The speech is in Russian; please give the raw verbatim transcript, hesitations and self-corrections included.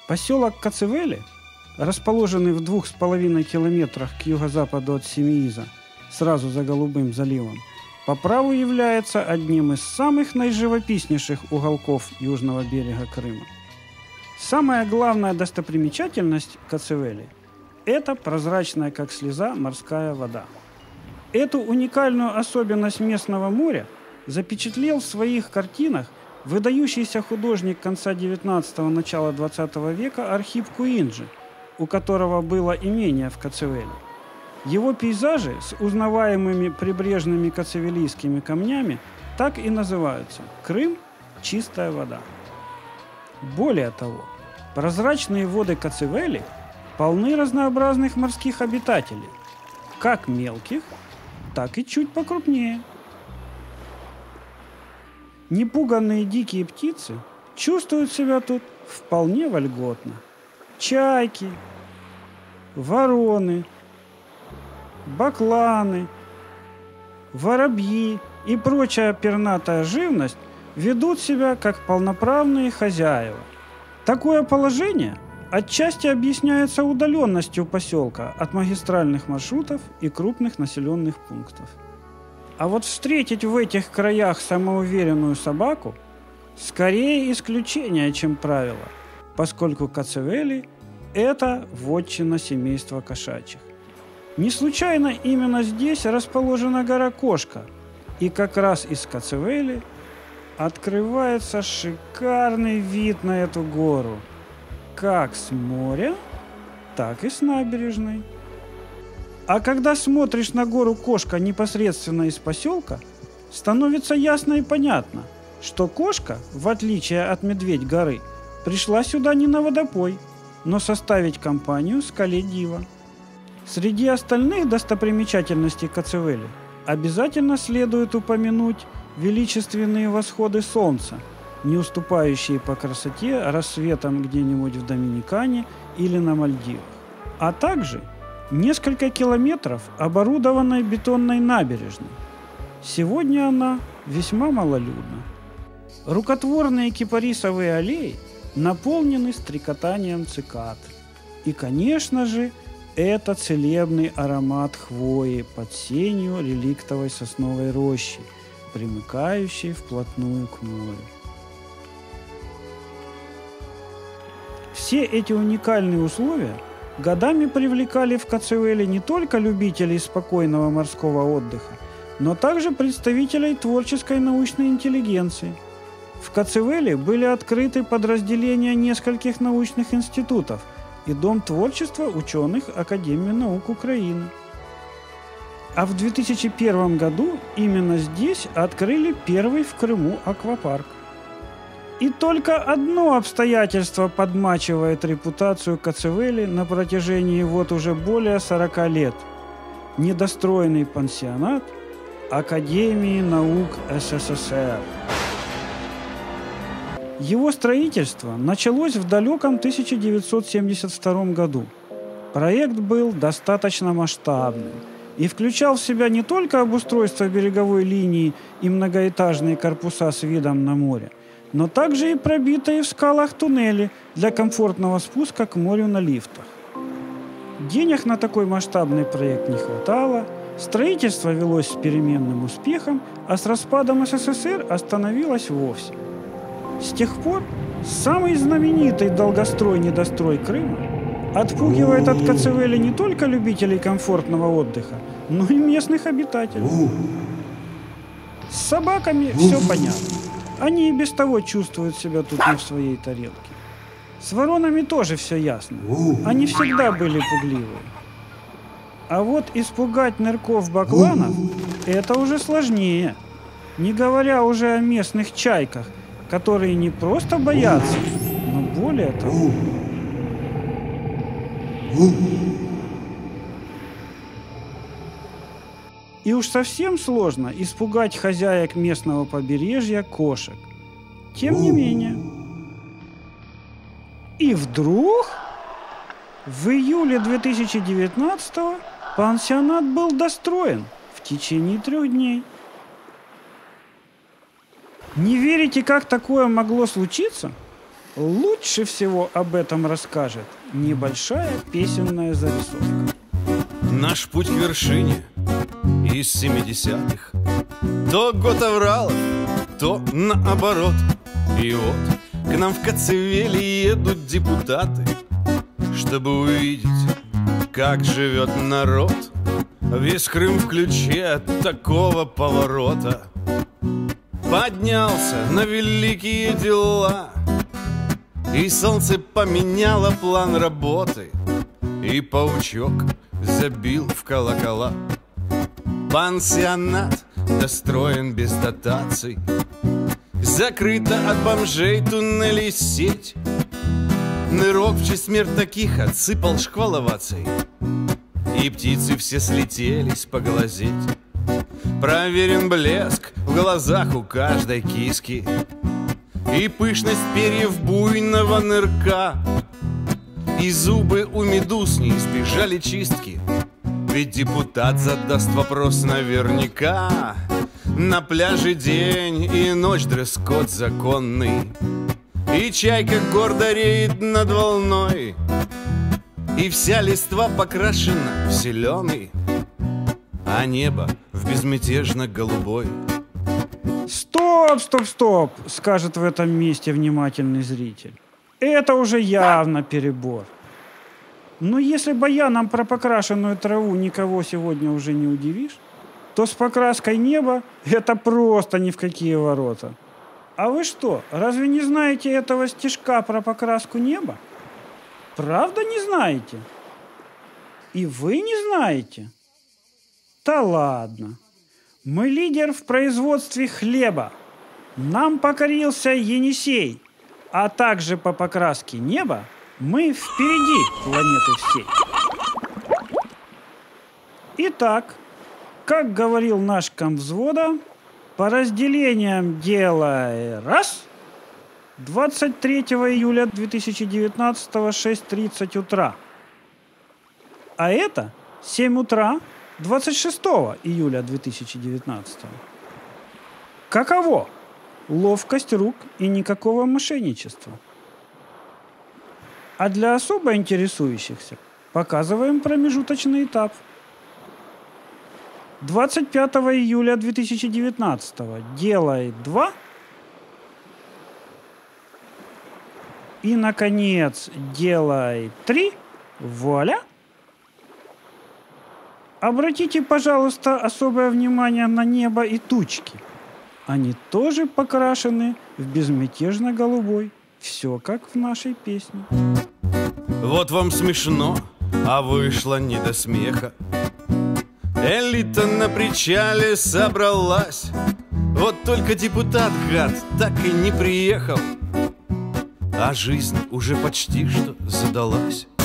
Поселок Коцевели, расположенный в двух с половиной километрах к юго-западу от Семииза, сразу за Голубым заливом, по праву является одним из самых наиживописнейших уголков южного берега Крыма. Самая главная достопримечательность Коцевели – это прозрачная, как слеза, морская вода. Эту уникальную особенность местного моря запечатлел в своих картинах выдающийся художник конца девятнадцатого – начала двадцатого века Архип Куинджи, у которого было имение в Коцевели. Его пейзажи с узнаваемыми прибрежными коцевелийскими камнями так и называются «Крым – чистая вода». Более того, прозрачные воды Коцевели полны разнообразных морских обитателей, как мелких, так и чуть покрупнее. Непуганные дикие птицы чувствуют себя тут вполне вольготно. Чайки, вороны, бакланы, воробьи и прочая пернатая живность ведут себя как полноправные хозяева. Такое положение отчасти объясняется удаленностью поселка от магистральных маршрутов и крупных населенных пунктов. А вот встретить в этих краях самоуверенную собаку скорее исключение, чем правило, поскольку Коцевели – это вотчина семейства кошачьих. Не случайно именно здесь расположена гора Кошка, и как раз из Коцевели открывается шикарный вид на эту гору, как с моря, так и с набережной. А когда смотришь на гору Кошка непосредственно из поселка, становится ясно и понятно, что Кошка, в отличие от Медведь горы, пришла сюда не на водопой, но составить компанию скале Дива. Среди остальных достопримечательностей Коцевели обязательно следует упомянуть величественные восходы солнца, не уступающие по красоте рассветам где-нибудь в Доминикане или на Мальдивах, а также несколько километров оборудованной бетонной набережной. Сегодня она весьма малолюдна. Рукотворные кипарисовые аллеи наполнены стрекотанием цикад. И, конечно же, это целебный аромат хвои под сенью реликтовой сосновой рощи, примыкающей вплотную к морю. Все эти уникальные условия годами привлекали в Коцевели не только любителей спокойного морского отдыха, но также представителей творческой научной интеллигенции. В Коцевели были открыты подразделения нескольких научных институтов и Дом творчества ученых Академии наук Украины. А в две тысячи первом году именно здесь открыли первый в Крыму аквапарк. И только одно обстоятельство подмачивает репутацию Коцевели на протяжении вот уже более сорока лет – недостроенный пансионат Академии наук СССР. Его строительство началось в далеком тысяча девятьсот семьдесят втором году. Проект был достаточно масштабным и включал в себя не только обустройство береговой линии и многоэтажные корпуса с видом на море, но также и пробитые в скалах туннели для комфортного спуска к морю на лифтах. Денег на такой масштабный проект не хватало, строительство велось с переменным успехом, а с распадом СССР остановилось вовсе. С тех пор самый знаменитый долгострой-недострой Крыма отпугивает от Коцевели не только любителей комфортного отдыха, но и местных обитателей. С собаками все понятно. Они и без того чувствуют себя тут не в своей тарелке. С воронами тоже все ясно. Они всегда были пугливые. А вот испугать нырков-бакланов – это уже сложнее. Не говоря уже о местных чайках, которые не просто боятся, но более того. И уж совсем сложно испугать хозяек местного побережья кошек. Тем не менее. И вдруг в июле две тысячи девятнадцатого пансионат был достроен в течение трех дней. Не верите, как такое могло случиться? лучше всего об этом расскажет небольшая песенная зарисовка. Наш путь к вершине из семидесятых. То год Авралов, то наоборот. И вот к нам в Коцевеле едут депутаты, чтобы увидеть, как живет народ. Весь Крым в ключе от такого поворота поднялся на великие дела. И солнце поменяло план работы, и паучок забил в колокола. Пансионат достроен без дотаций, закрыта от бомжей туннелей сеть. Нырок в честь смерть таких отсыпал шкваловацей, и птицы все слетелись поглазеть. Проверен блеск в глазах у каждой киски и пышность перьев буйного нырка. И зубы у медуз не избежали чистки, ведь депутат задаст вопрос наверняка. На пляже день и ночь дресс-код законный, и чайка гордо реет над волной, и вся листва покрашена в зеленый, а небо в безмятежно-голубой. Стоп, стоп, стоп, скажет в этом месте внимательный зритель. Это уже явно перебор. Но если баяном про покрашенную траву никого сегодня уже не удивишь, то с покраской неба это просто ни в какие ворота. А вы что, разве не знаете этого стишка про покраску неба? Правда не знаете? И вы не знаете? Да ладно. Мы лидер в производстве хлеба. Нам покорился Енисей. А также по покраске неба мы впереди планеты всей. Итак, как говорил наш комвзвода, по разделениям дела раз. двадцать третьего июля две тысячи девятнадцатого, шесть тридцать утра. А это семь утра двадцать шестого июля две тысячи девятнадцатого. Каково? Ловкость рук и никакого мошенничества. А для особо интересующихся показываем промежуточный этап. двадцать пятого июля две тысячи девятнадцатого делай два. И, наконец, делай три. Вуаля! Обратите, пожалуйста, особое внимание на небо и тучки. Они тоже покрашены в безмятежно-голубой. Все как в нашей песне. Вот вам смешно, а вышло не до смеха. Элита на причале собралась, вот только депутат, гад, так и не приехал. А жизнь уже почти что задалась.